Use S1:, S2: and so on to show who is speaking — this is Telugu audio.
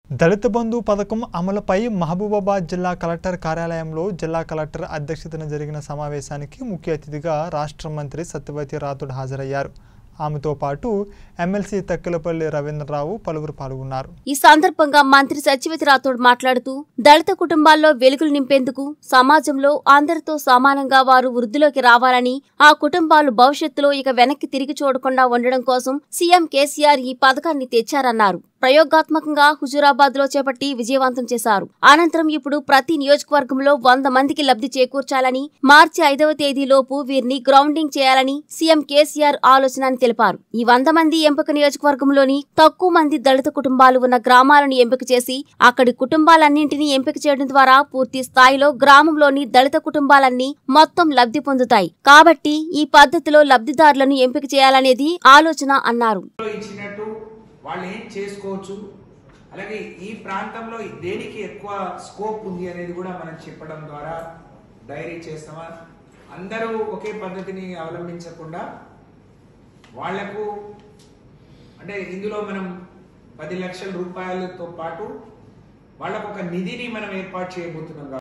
S1: దళిత బంధు పథకం అమలుపై మహబూబాబాద్ జిల్లా కలెక్టర్ కార్యాలయంలో జిల్లా కలెక్టర్ అధ్యక్షతన జరిగిన సమావేశానికి ముఖ్య అతిథిగా రాష్ట్ర మంత్రి సత్యవతి రాథోడ్ హాజరయ్యారు. ఆమెతో పాటు ఎమ్మెల్సీ తక్కిలపల్లి రవీంద్రరావు పలువురు పాల్గొన్నారు.
S2: ఈ సందర్భంగా మంత్రి సత్యవతి రాథోడ్ మాట్లాడుతూ దళిత కుటుంబాల్లో వెలుగులు నింపేందుకు సమాజంలో అందరితో సమానంగా వారు వృద్ధిలోకి రావాలని, ఆ కుటుంబాలు భవిష్యత్తులో ఇక వెనక్కి తిరిగి చూడకుండా ఉండడం కోసం సీఎం కేసీఆర్ ఈ పథకాన్ని తెచ్చారన్నారు. ప్రయోగాత్మకంగా హుజూరాబాద్ లో చేపట్టి విజయవంతం చేశారు. అనంతరం ఇప్పుడు ప్రతి నియోజకవర్గంలో 100 మందికి లబ్ధి చేకూర్చాలని, మార్చి 5వ తేదీలోపు వీరిని గ్రౌండింగ్ చేయాలని సీఎం కేసీఆర్ ఆలోచన అని తెలిపారు. ఈ 100 మంది ఎంపిక నియోజకవర్గంలోని తక్కువ మంది దళిత కుటుంబాలు ఉన్న గ్రామాలను ఎంపిక చేసి అక్కడి కుటుంబాలన్నింటినీ ఎంపిక చేయడం ద్వారా పూర్తి స్థాయిలో గ్రామంలోని దళిత కుటుంబాలన్నీ మొత్తం లబ్ధి పొందుతాయి. కాబట్టి ఈ పద్ధతిలో లబ్ధిదారులను ఎంపిక చేయాలనేది ఆలోచన అన్నారు.
S3: వాళ్ళు ఏం చేసుకోవచ్చు, అలాగే ఈ ప్రాంతంలో దేనికి ఎక్కువ స్కోప్ ఉంది అనేది కూడా మనం చెప్పడం ద్వారా డైరీ చేస్తామా. అందరూ ఒకే పద్ధతిని అవలంబించకుండా వాళ్లకు అంటే ఇందులో మనం 10 లక్షల రూపాయలతో పాటు వాళ్ళకు ఒక నిధిని మనం ఏర్పాటు చేయబోతున్నాం.